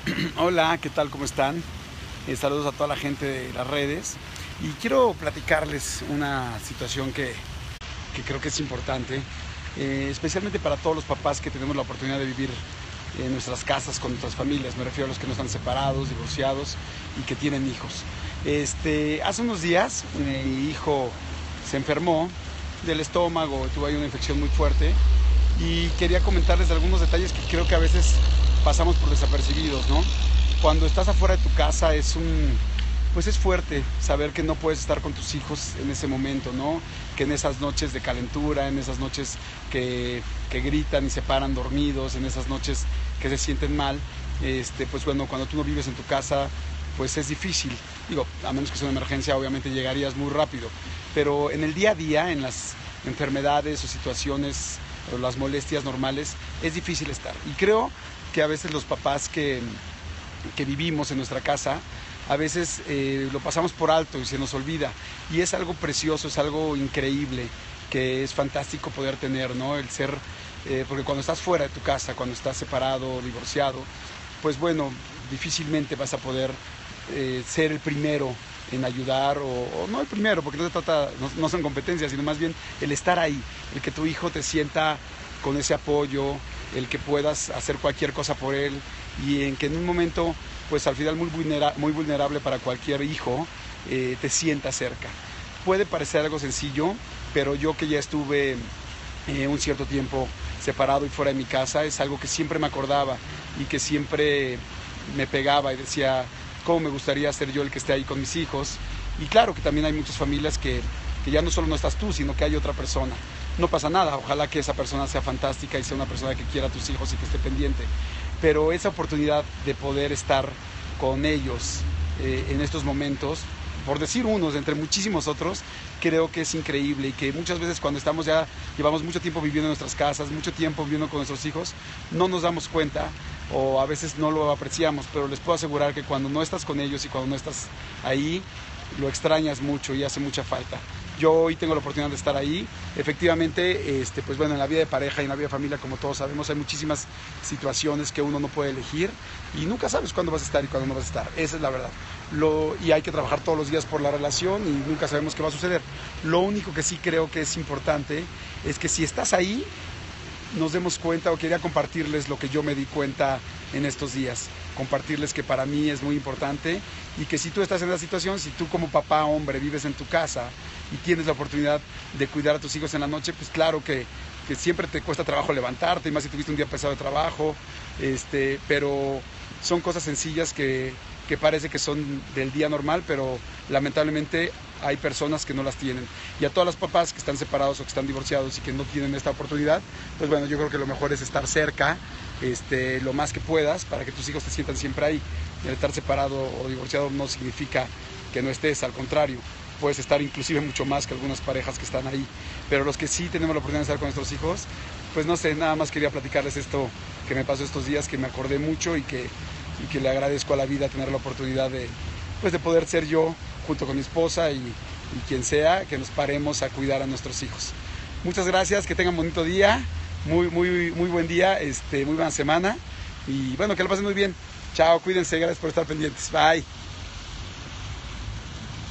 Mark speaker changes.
Speaker 1: Hola, ¿qué tal? ¿Cómo están? Saludos a toda la gente de las redes y quiero platicarles una situación que creo que es importante, especialmente para todos los papás que tenemos la oportunidad de vivir en nuestras casas con nuestras familias. Me refiero a los que no están separados, divorciados y que tienen hijos. Hace unos días mi hijo se enfermó del estómago, tuvo ahí una infección muy fuerte y quería comentarles algunos detalles que creo que a veces pasamos por desapercibidos, ¿no? Cuando estás afuera de tu casa pues es fuerte saber que no puedes estar con tus hijos en ese momento, ¿no? Que en esas noches de calentura, en esas noches que gritan y se paran dormidos, en esas noches que se sienten mal, pues bueno, cuando tú no vives en tu casa, pues es difícil. Digo, a menos que sea una emergencia, obviamente llegarías muy rápido. Pero en el día a día, en las enfermedades o situaciones o las molestias normales, es difícil estar. Y creo que a veces los papás que vivimos en nuestra casa, a veces lo pasamos por alto y se nos olvida. Y es algo precioso, es algo increíble, que es fantástico poder tener, ¿no? El ser, porque cuando estás fuera de tu casa, cuando estás separado o divorciado, pues bueno, difícilmente vas a poder ser el primero en ayudar, o no el primero, porque no se trata, no son competencias, sino más bien el estar ahí, el que tu hijo te sienta con ese apoyo, el que puedas hacer cualquier cosa por él, y en que en un momento, pues al final muy vulnerable para cualquier hijo, te sienta cerca. Puede parecer algo sencillo, pero yo que ya estuve un cierto tiempo separado y fuera de mi casa, es algo que siempre me acordaba y que siempre me pegaba y decía, cómo me gustaría ser yo el que esté ahí con mis hijos. Y claro que también hay muchas familias que ya no solo no estás tú, sino que hay otra persona. No pasa nada, ojalá que esa persona sea fantástica y sea una persona que quiera a tus hijos y que esté pendiente. Pero esa oportunidad de poder estar con ellos en estos momentos, por decir unos entre muchísimos otros, creo que es increíble, y que muchas veces cuando estamos ya, llevamos mucho tiempo viviendo en nuestras casas, mucho tiempo viviendo con nuestros hijos, no nos damos cuenta o a veces no lo apreciamos, pero les puedo asegurar que cuando no estás con ellos y cuando no estás ahí, lo extrañas mucho y hace mucha falta. Yo hoy tengo la oportunidad de estar ahí. Efectivamente, pues bueno, en la vida de pareja y en la vida de familia, como todos sabemos, hay muchísimas situaciones que uno no puede elegir y nunca sabes cuándo vas a estar y cuándo no vas a estar. Esa es la verdad. Y hay que trabajar todos los días por la relación y nunca sabemos qué va a suceder. Lo único que sí creo que es importante es que si estás ahí, nos demos cuenta, o quería compartirles lo que yo me di cuenta en estos días, compartirles que para mí es muy importante, y que si tú estás en la situación, si tú como papá, hombre, vives en tu casa y tienes la oportunidad de cuidar a tus hijos en la noche, pues claro que siempre te cuesta trabajo levantarte, y más si tuviste un día pesado de trabajo, pero son cosas sencillas que parece que son del día normal, pero lamentablemente hay personas que no las tienen. Y a todas las papás que están separados o que están divorciados y que no tienen esta oportunidad, pues bueno, yo creo que lo mejor es estar cerca, lo más que puedas, para que tus hijos te sientan siempre ahí. El estar separado o divorciado no significa que no estés, al contrario, puedes estar inclusive mucho más que algunas parejas que están ahí. Pero los que sí tenemos la oportunidad de estar con nuestros hijos, pues no sé, nada más quería platicarles esto que me pasó estos días, que me acordé mucho y que le agradezco a la vida tener la oportunidad de poder ser yo junto con mi esposa y quien sea, que nos paremos a cuidar a nuestros hijos. Muchas gracias, que tengan bonito día, muy buen día, muy buena semana, y bueno, que lo pasen muy bien. Chao, cuídense, gracias por estar pendientes. Bye.